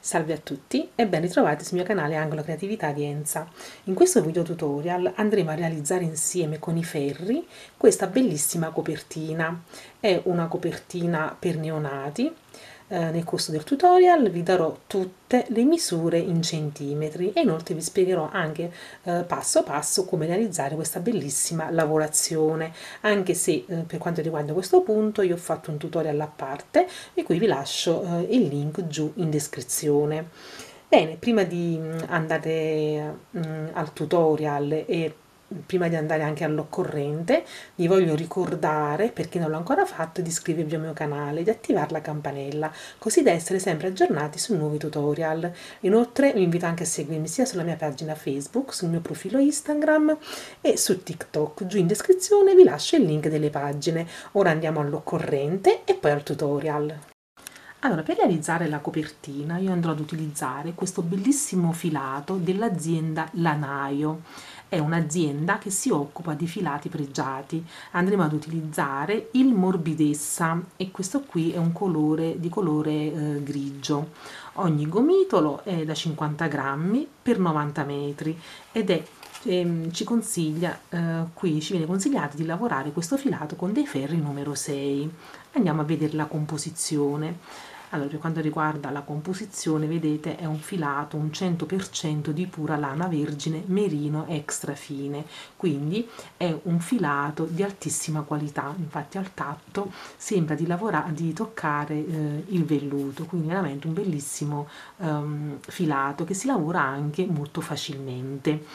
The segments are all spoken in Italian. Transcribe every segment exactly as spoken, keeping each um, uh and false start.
Salve a tutti e ben ritrovati sul mio canale Angolo Creatività di Enza. In questo video tutorial andremo a realizzare insieme con i ferri questa bellissima copertina. È una copertina per neonati. Eh, nel corso del tutorial vi darò tutte le misure in centimetri e inoltre vi spiegherò anche eh, passo passo come realizzare questa bellissima lavorazione, anche se eh, per quanto riguarda questo punto io ho fatto un tutorial a parte di cui vi lascio eh, il link giù in descrizione. Bene, prima di andare mh, al tutorial e prima di andare anche all'occorrente, vi voglio ricordare, per chi non l'ha ancora fatto, di iscrivervi al mio canale e di attivare la campanella, così da essere sempre aggiornati su nuovi tutorial. Inoltre vi invito anche a seguirmi sia sulla mia pagina Facebook, sul mio profilo Instagram e su TikTok. Giù in descrizione vi lascio il link delle pagine. Ora andiamo all'occorrente e poi al tutorial. Allora, per realizzare la copertina io andrò ad utilizzare questo bellissimo filato dell'azienda Lanaio. È un'azienda che si occupa di filati pregiati. Andremo ad utilizzare il morbidezza e questo qui è un colore di colore eh, grigio. Ogni gomitolo è da cinquanta grammi per novanta metri ed è ehm, ci consiglia eh, qui ci viene consigliato di lavorare questo filato con dei ferri numero sei. Andiamo a vedere la composizione. Allora, per quanto riguarda la composizione, vedete, è un filato, un cento per cento di pura lana vergine merino extra fine, quindi è un filato di altissima qualità. Infatti al tatto sembra di lavorare, di toccare eh, il velluto, quindi veramente un bellissimo um, filato che si lavora anche molto facilmente.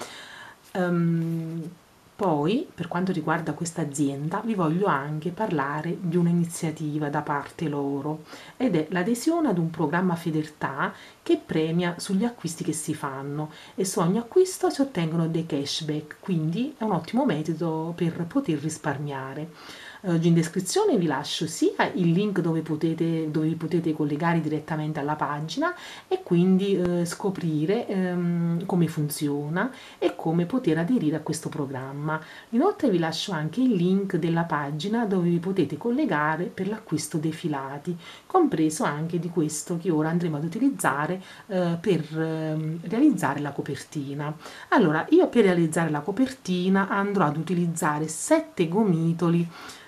Um, Poi, per quanto riguarda questa azienda, vi voglio anche parlare di un'iniziativa da parte loro ed è l'adesione ad un programma fedeltà che premia sugli acquisti che si fanno e su ogni acquisto si ottengono dei cashback, quindi è un ottimo metodo per poter risparmiare. Giù in descrizione vi lascio sia il link dove potete, dove vi potete collegare direttamente alla pagina e quindi eh, scoprire ehm, come funziona e come poter aderire a questo programma. Inoltre vi lascio anche il link della pagina dove vi potete collegare per l'acquisto dei filati, compreso anche di questo che ora andremo ad utilizzare eh, per eh, realizzare la copertina. Allora, io per realizzare la copertina andrò ad utilizzare sette gomitoli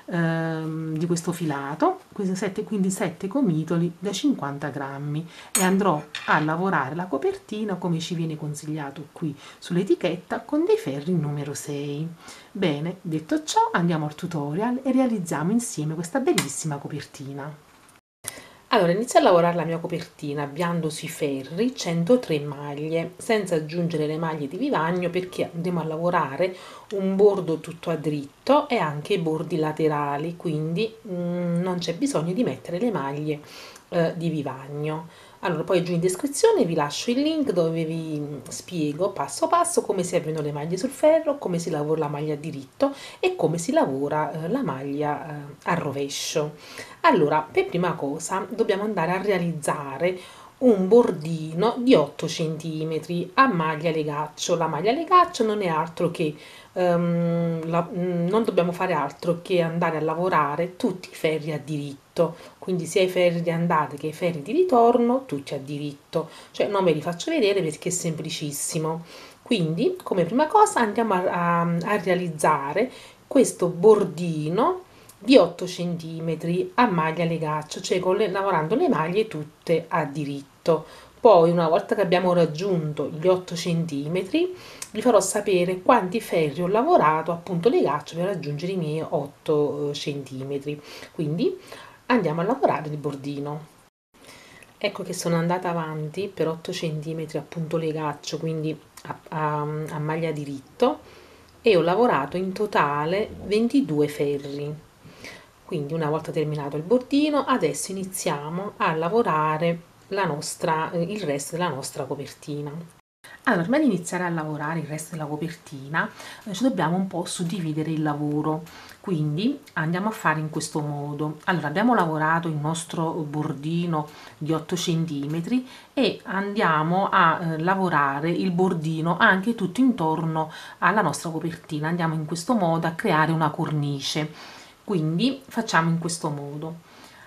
di questo filato, questi sette, quindi sette gomitoli da cinquanta grammi, e andrò a lavorare la copertina come ci viene consigliato qui sull'etichetta con dei ferri numero sei. Bene, detto ciò, andiamo al tutorial e realizziamo insieme questa bellissima copertina. Allora, inizio a lavorare la mia copertina avviando sui ferri centotré maglie, senza aggiungere le maglie di vivagno, perché andremo a lavorare un bordo tutto a dritto e anche i bordi laterali, quindi mh, non c'è bisogno di mettere le maglie eh, di vivagno. Allora, poi giù in descrizione vi lascio il link dove vi spiego passo passo come si avviano le maglie sul ferro, come si lavora la maglia a diritto e come si lavora eh, la maglia eh, a rovescio. Allora, per prima cosa dobbiamo andare a realizzare un bordino di otto centimetri a maglia legaccio. La maglia legaccio non è altro che um, la, non dobbiamo fare altro che andare a lavorare tutti i ferri a diritto, quindi sia i ferri di andata che i ferri di ritorno tutti a diritto, cioè non ve li faccio vedere perché è semplicissimo. Quindi come prima cosa andiamo a, a, a realizzare questo bordino di otto centimetri a maglia legaccio, cioè con le, lavorando le maglie tutte a diritto. Poi, una volta che abbiamo raggiunto gli otto centimetri, vi farò sapere quanti ferri ho lavorato appunto legaccio per raggiungere i miei otto centimetri. Quindi andiamo a lavorare il bordino. Ecco che sono andata avanti per otto centimetri appunto legaccio, quindi a, a, a maglia diritto, e ho lavorato in totale ventidue ferri. Quindi una volta terminato il bordino, adesso iniziamo a lavorare la nostra, il resto della nostra copertina. Allora, prima di iniziare a lavorare il resto della copertina, eh, ci dobbiamo un po' suddividere il lavoro, quindi andiamo a fare in questo modo. Allora, abbiamo lavorato il nostro bordino di otto centimetri e andiamo a eh, lavorare il bordino anche tutto intorno alla nostra copertina. Andiamo in questo modo a creare una cornice. Quindi facciamo in questo modo.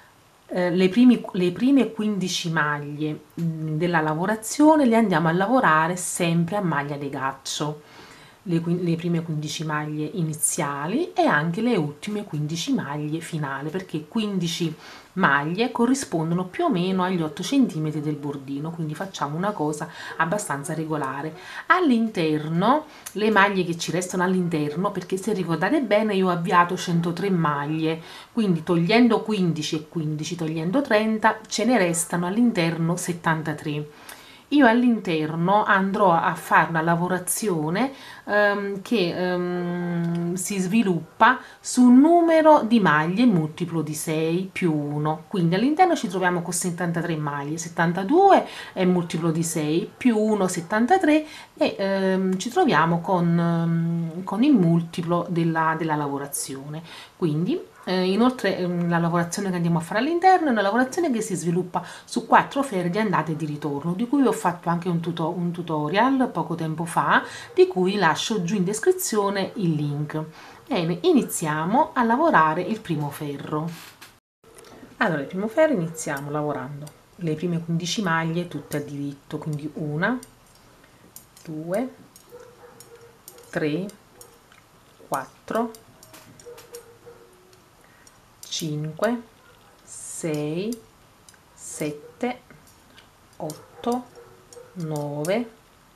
eh, le, primi, le prime quindici maglie mh, della lavorazione le andiamo a lavorare sempre a maglia legaccio, le, le prime quindici maglie iniziali e anche le ultime quindici maglie finali, perché quindici maglie corrispondono più o meno agli otto centimetri del bordino, quindi facciamo una cosa abbastanza regolare. All'interno, le maglie che ci restano all'interno, perché se ricordate bene io ho avviato centotré maglie, quindi togliendo quindici e quindici, togliendo trenta, ce ne restano all'interno settantatré. Io all'interno andrò a fare una lavorazione ehm, che ehm, si sviluppa su un numero di maglie multiplo di sei più uno, quindi all'interno ci troviamo con settantatré maglie, settantadue è multiplo di sei più uno, settantatré, e ehm, ci troviamo con, ehm, con il multiplo della, della lavorazione. Quindi eh, inoltre ehm, la lavorazione che andiamo a fare all'interno è una lavorazione che si sviluppa su quattro fere di andata e di ritorno, di cui ho fatto anche un, tuto un tutorial poco tempo fa, di cui lascio giù in descrizione il link. Bene, iniziamo a lavorare il primo ferro. Allora, il primo ferro iniziamo lavorando le prime quindici maglie tutte a diritto, quindi una, due, tre, quattro, cinque, sei, sette, otto, nove,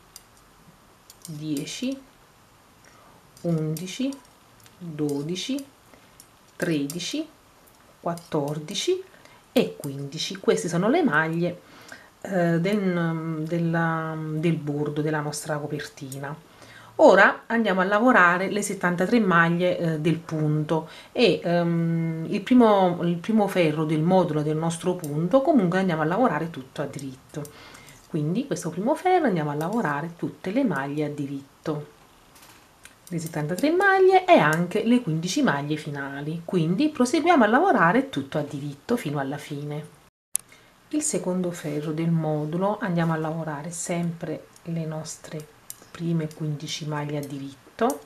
dieci, undici, dodici, tredici, quattordici e quindici. Queste sono le maglie eh, del, della, del bordo della nostra copertina. Ora andiamo a lavorare le settantatré maglie eh, del punto e um, il, primo, il primo ferro del modulo del nostro punto comunque andiamo a lavorare tutto a diritto. Quindi questo primo ferro andiamo a lavorare tutte le maglie a diritto, le settantatré maglie e anche le quindici maglie finali, quindi proseguiamo a lavorare tutto a diritto fino alla fine. Il secondo ferro del modulo andiamo a lavorare sempre le nostre prime quindici maglie a diritto,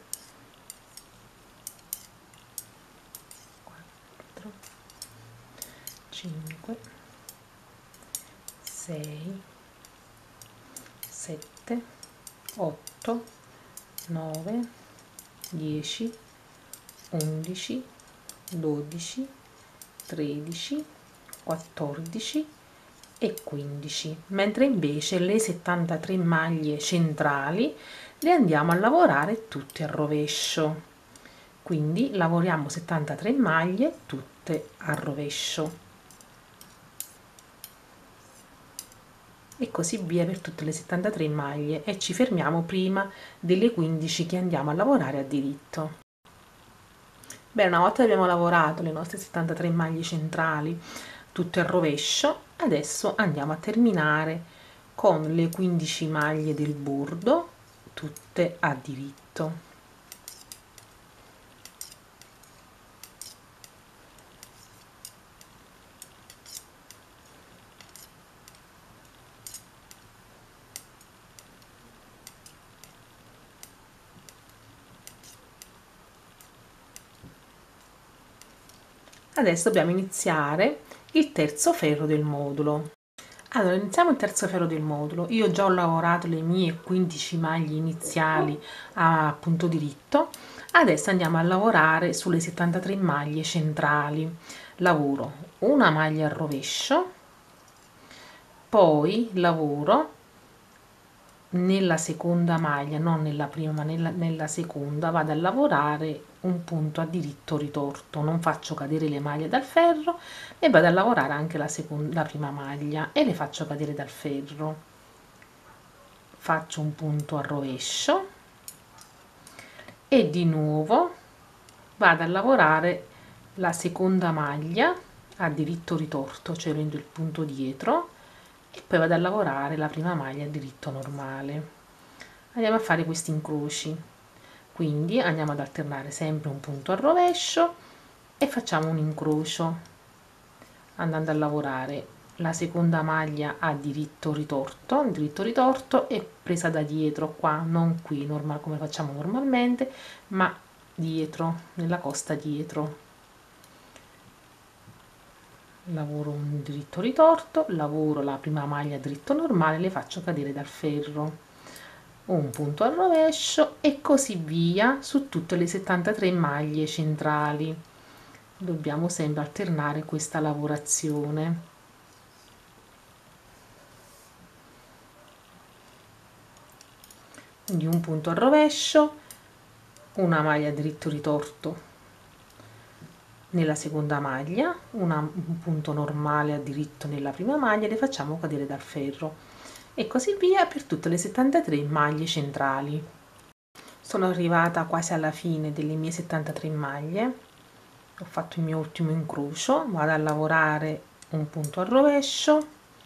quattro, cinque, sei, sette, otto, nove, dieci, undici, dodici, tredici, quattordici e quindici, mentre invece le settantatré maglie centrali le andiamo a lavorare tutte al rovescio. Quindi lavoriamo settantatré maglie tutte al rovescio e così via per tutte le settantatré maglie, e ci fermiamo prima delle quindici che andiamo a lavorare a diritto. Bene, una volta che abbiamo lavorato le nostre settantatré maglie centrali tutte al rovescio, adesso andiamo a terminare con le quindici maglie del bordo tutte a diritto. Adesso dobbiamo iniziare il terzo ferro del modulo. Allora, iniziamo il terzo ferro del modulo. Io già ho lavorato le mie quindici maglie iniziali a punto diritto. Adesso andiamo a lavorare sulle settantatré maglie centrali. Lavoro una maglia al rovescio, poi lavoro nella seconda maglia, non nella prima ma nella, nella seconda, vado a lavorare un punto a diritto ritorto, non faccio cadere le maglie dal ferro e vado a lavorare anche la, seconda, la prima maglia e le faccio cadere dal ferro, faccio un punto a rovescio e di nuovo vado a lavorare la seconda maglia a diritto ritorto, cioè prendo il punto dietro e poi vado a lavorare la prima maglia a diritto normale. Andiamo a fare questi incroci, quindi andiamo ad alternare sempre un punto al rovescio e facciamo un incrocio andando a lavorare la seconda maglia a diritto ritorto, diritto ritorto e presa da dietro, qua non qui normal, come facciamo normalmente, ma dietro, nella costa dietro. lavoro un diritto ritorto, lavoro la prima maglia dritto normale, le faccio cadere dal ferro, un punto al rovescio e così via su tutte le settantatré maglie centrali. Dobbiamo sempre alternare questa lavorazione. Quindi un punto al rovescio, una maglia dritto ritorto nella seconda maglia, una, un punto normale a diritto nella prima maglia, le facciamo cadere dal ferro e così via per tutte le settantatré maglie centrali. Sono arrivata quasi alla fine delle mie settantatré maglie, ho fatto il mio ultimo incrocio, vado a lavorare un punto al rovescio,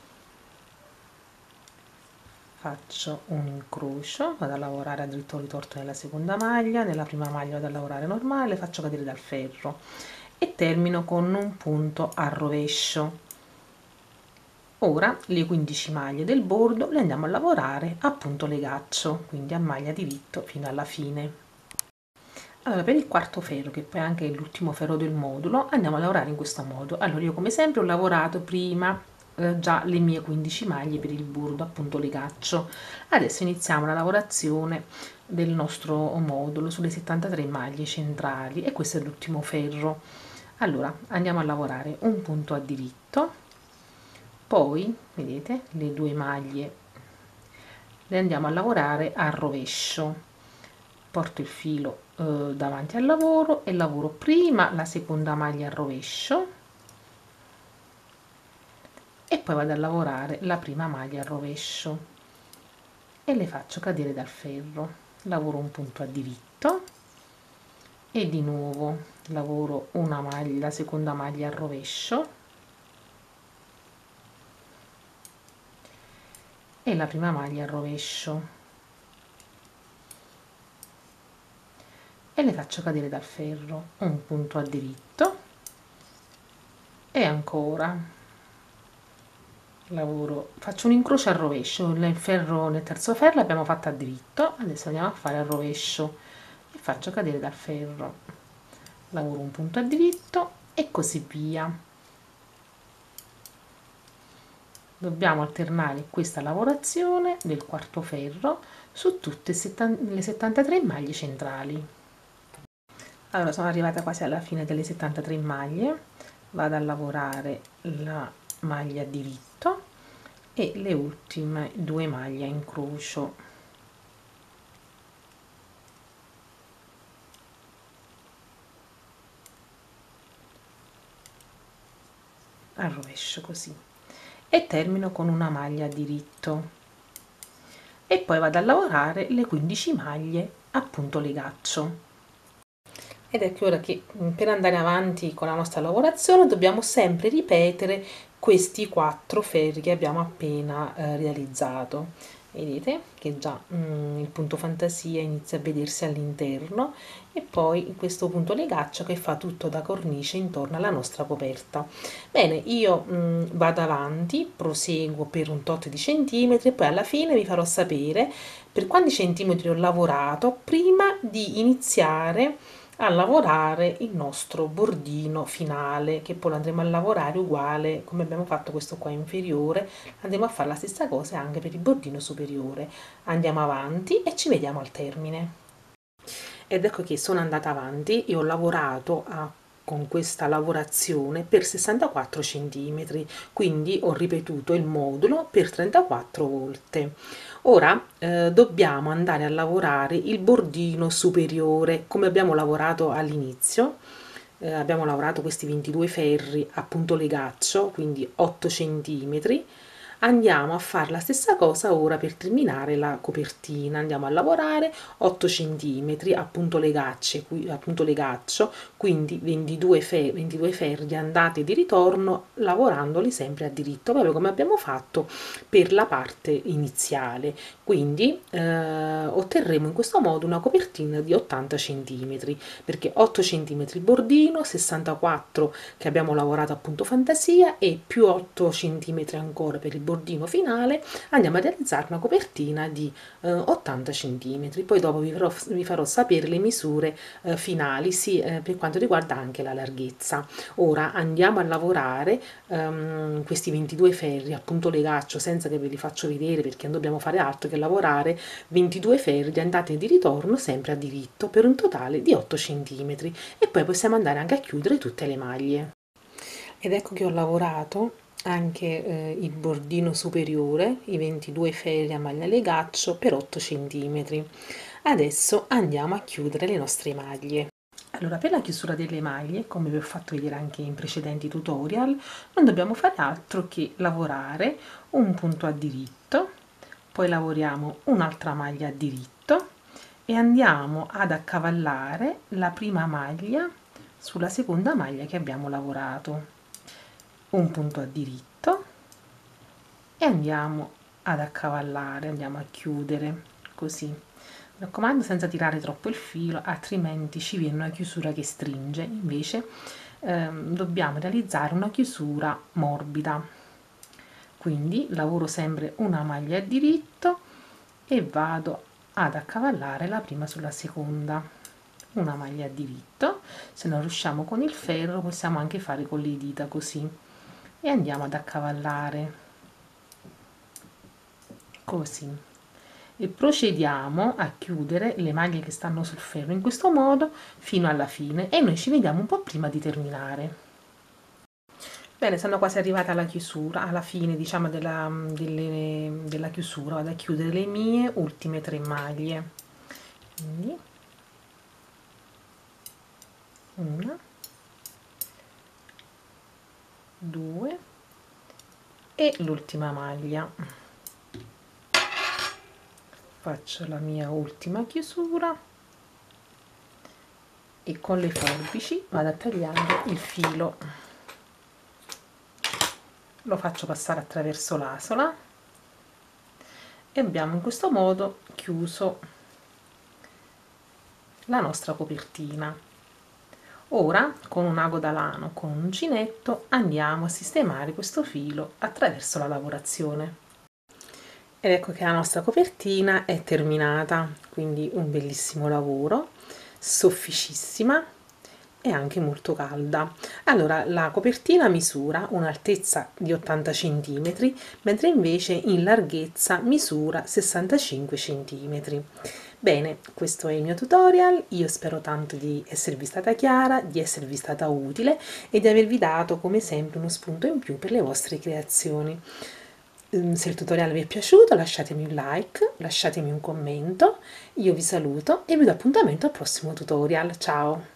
faccio un incrocio, vado a lavorare a dritto ritorto nella seconda maglia, nella prima maglia vado a lavorare normale, le faccio cadere dal ferro e termino con un punto al rovescio. Ora le quindici maglie del bordo le andiamo a lavorare a punto legaccio, quindi a maglia diritto fino alla fine. Allora, per il quarto ferro, che poi è anche l'ultimo ferro del modulo, andiamo a lavorare in questo modo. Allora, io come sempre ho lavorato prima eh, già le mie quindici maglie per il bordo a punto legaccio. Adesso iniziamo la lavorazione del nostro modulo sulle settantatré maglie centrali e questo è l'ultimo ferro. Allora, andiamo a lavorare un punto a diritto, poi, vedete, le due maglie le andiamo a lavorare a rovescio. Porto il filo eh, davanti al lavoro e lavoro prima la seconda maglia al rovescio e poi vado a lavorare la prima maglia al rovescio e le faccio cadere dal ferro. Lavoro un punto a diritto e di nuovo lavoro una maglia, la seconda maglia al rovescio e la prima maglia al rovescio e le faccio cadere dal ferro, un punto a diritto e ancora lavoro, faccio un incrocio al rovescio, nel ferro, nel terzo ferro l'abbiamo fatto a diritto, adesso andiamo a fare al rovescio e faccio cadere dal ferro, lavoro un punto a diritto e così via. Dobbiamo alternare questa lavorazione del quarto ferro su tutte le settantatré maglie centrali. Allora, sono arrivata quasi alla fine delle settantatré maglie, vado a lavorare la maglia a diritto e le ultime due maglie a incrocio. Al rovescio così e termino con una maglia a diritto e poi vado a lavorare le quindici maglie a punto legaccio. Ed ecco ora che per andare avanti con la nostra lavorazione dobbiamo sempre ripetere questi quattro ferri che abbiamo appena eh, realizzato. Vedete che già mm, il punto fantasia inizia a vedersi all'interno e poi questo punto legaccio che fa tutto da cornice intorno alla nostra coperta. Bene, io mm, vado avanti, proseguo per un tot di centimetri e poi alla fine vi farò sapere per quanti centimetri ho lavorato prima di iniziare a lavorare il nostro bordino finale, che poi lo andremo a lavorare uguale come abbiamo fatto questo qua inferiore, andremo a fare la stessa cosa anche per il bordino superiore. Andiamo avanti e ci vediamo al termine. Ed ecco che sono andata avanti e ho lavorato a con questa lavorazione per sessantaquattro centimetri, quindi ho ripetuto il modulo per trentaquattro volte. Ora eh, dobbiamo andare a lavorare il bordino superiore come abbiamo lavorato all'inizio. Eh, abbiamo lavorato questi ventidue ferri a punto legaccio, quindi otto centimetri. Andiamo a fare la stessa cosa ora per terminare la copertina. Andiamo a lavorare otto centimetri a punto legaccio, a punto legaccio, quindi ventidue, fe, ventidue ferri andati e di ritorno, lavorandoli sempre a diritto, proprio come abbiamo fatto per la parte iniziale. Quindi eh, otterremo in questo modo una copertina di ottanta centimetri, perché otto centimetri il bordino, sessantaquattro che abbiamo lavorato a punto fantasia e più otto centimetri ancora per il bordino finale andiamo a realizzare una copertina di eh, ottanta centimetri. Poi dopo vi farò, vi farò sapere le misure eh, finali, sì, eh, per quanto riguarda anche la larghezza. Ora andiamo a lavorare um, questi ventidue ferri, appunto legaccio, senza che ve li faccio vedere perché non dobbiamo fare altro che lavorare ventidue ferri di andata e di ritorno sempre a diritto per un totale di otto centimetri, e poi possiamo andare anche a chiudere tutte le maglie. Ed ecco che ho lavorato anche eh, il bordino superiore, i ventidue ferri a maglia legaccio per otto centimetri. Adesso andiamo a chiudere le nostre maglie. Allora, per la chiusura delle maglie, come vi ho fatto vedere anche in precedenti tutorial, non dobbiamo fare altro che lavorare un punto a diritto, poi lavoriamo un'altra maglia a diritto e andiamo ad accavallare la prima maglia sulla seconda maglia che abbiamo lavorato. Un punto a diritto e andiamo ad accavallare, andiamo a chiudere così. Mi raccomando senza tirare troppo il filo, altrimenti ci viene una chiusura che stringe. Invece ehm, dobbiamo realizzare una chiusura morbida. Quindi lavoro sempre una maglia a diritto e vado ad accavallare la prima sulla seconda. Una maglia a diritto, se non riusciamo con il ferro possiamo anche fare con le dita così, e andiamo ad accavallare così e procediamo a chiudere le maglie che stanno sul ferro in questo modo fino alla fine, e noi ci vediamo un po' prima di terminare. Bene, sono quasi arrivata alla chiusura, alla fine diciamo della, delle, della chiusura. Vado a chiudere le mie ultime tre maglie. Quindi una, due e l'ultima maglia. Faccio la mia ultima chiusura e con le forbici vado a tagliare il filo, lo faccio passare attraverso l'asola e abbiamo in questo modo chiuso la nostra copertina. Ora con un ago da lano, con un uncinetto, andiamo a sistemare questo filo attraverso la lavorazione. Ed ecco che la nostra copertina è terminata, quindi un bellissimo lavoro, sofficissima e anche molto calda. Allora, la copertina misura un'altezza di ottanta centimetri, mentre invece in larghezza misura sessantacinque centimetri. Bene, questo è il mio tutorial, io spero tanto di esservi stata chiara, di esservi stata utile e di avervi dato come sempre uno spunto in più per le vostre creazioni. Se il tutorial vi è piaciuto lasciatemi un like, lasciatemi un commento, io vi saluto e vi do appuntamento al prossimo tutorial, ciao!